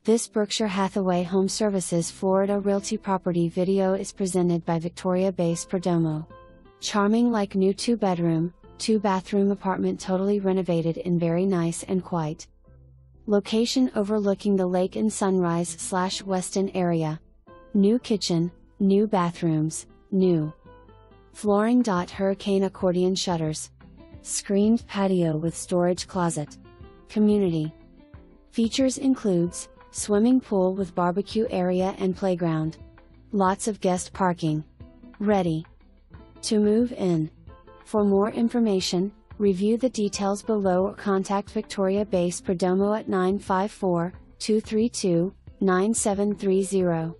This Berkshire Hathaway Home Services Florida Realty property video is presented by Victoria Base Perdomo. Charming like new 2-bedroom, 2-bathroom apartment totally renovated in very nice and quiet location overlooking the lake in Sunrise/Weston area. New kitchen, new bathrooms, new flooring. Hurricane accordion shutters. Screened patio with storage closet. Community features includes swimming pool with barbecue area and playground. Lots of guest parking. Ready to move in. For more information, review the details below or contact Victoria Base Perdomo at 954-232-9730.